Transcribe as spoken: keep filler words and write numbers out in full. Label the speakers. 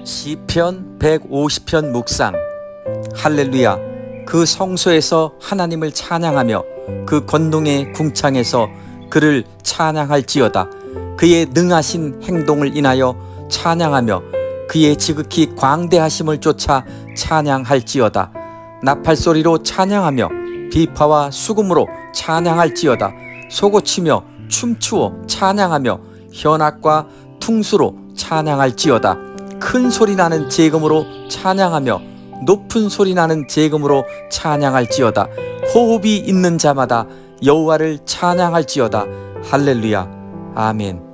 Speaker 1: 시편 백오십 편 묵상. 할렐루야. 그 성소에서 하나님을 찬양하며 그 권능의 궁창에서 그를 찬양할지어다. 그의 능하신 행동을 인하여 찬양하며 그의 지극히 광대하심을 쫓아 찬양할지어다. 나팔소리로 찬양하며 비파와 수금으로 찬양할지어다. 소고치며 춤추어 찬양하며 현악과 퉁수로 찬양할지어다. 큰 소리 나는 제금으로 찬양하며 높은 소리 나는 제금으로 찬양할지어다. 호흡이 있는 자마다 여호와를 찬양할지어다. 할렐루야. 아멘.